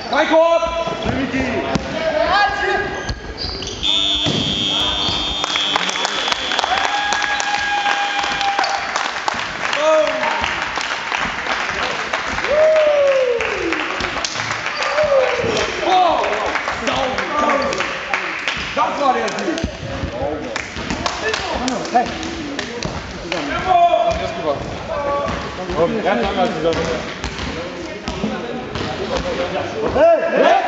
Freikorb! Das war der Sieg! Hey! Komm, ganz einmal zusammen. Hey!